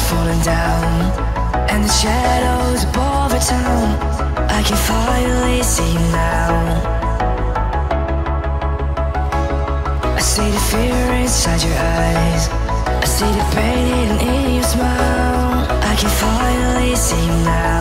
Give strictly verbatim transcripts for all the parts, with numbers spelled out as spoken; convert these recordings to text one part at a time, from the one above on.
falling down, and the shadows above our town, I can finally see you now. I see the fear inside your eyes, I see the pain hidden in your smile. I can finally see you now.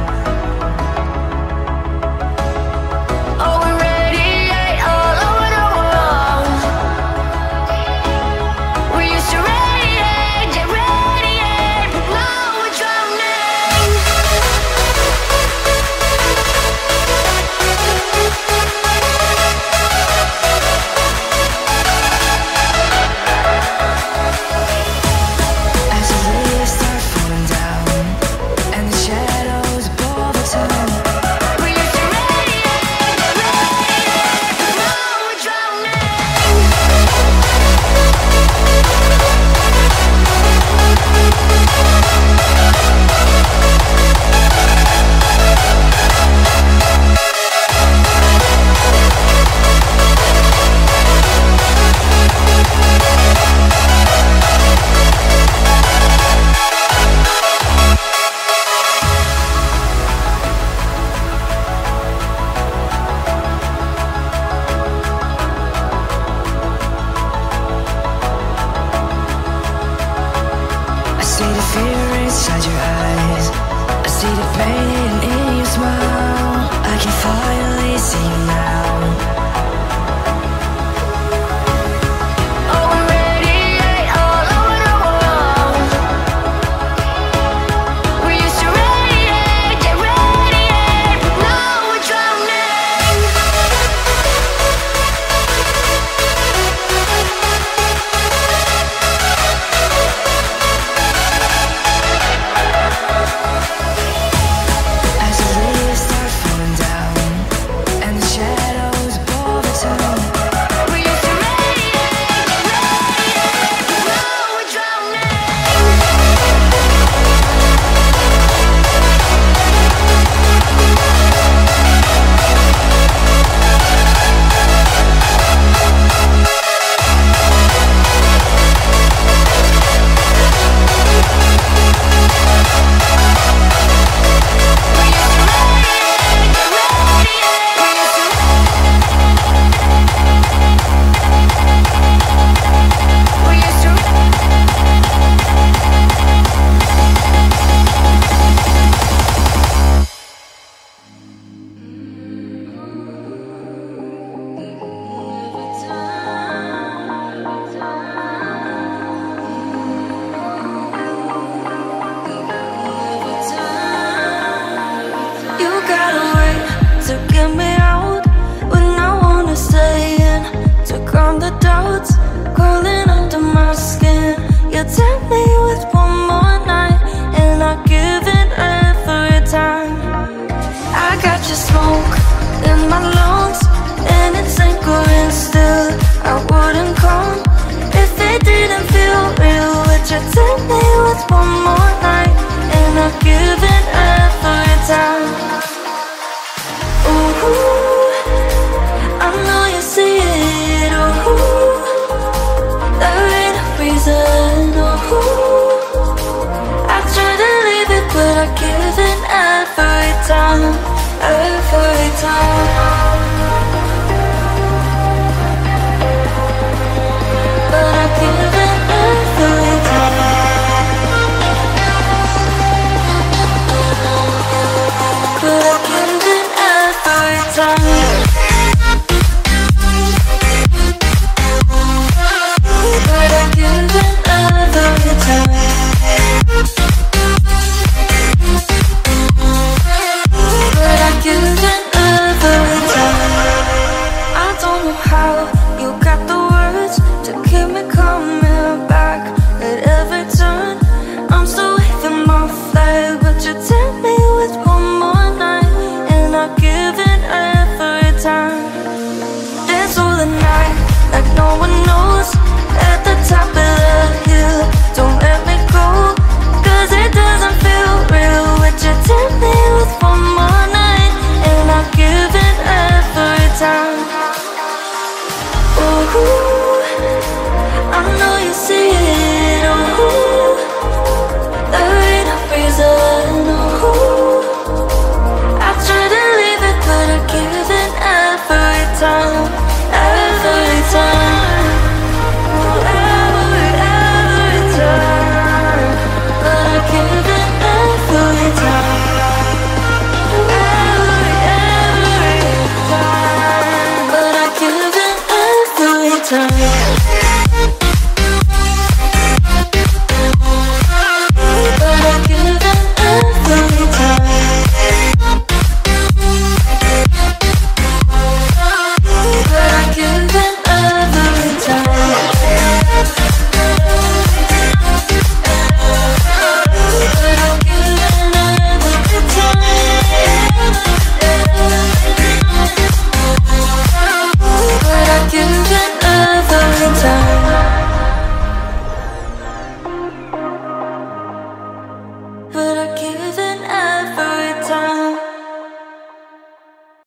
I see the fear inside your eyes, I see the pain hidden in your smile. I can finally see you now. Take me with one more night, and I'll give it every time. Ooh, I know you see it. Ooh, there ain't a reason. Ooh, I try to leave it, but I give it every time, every time.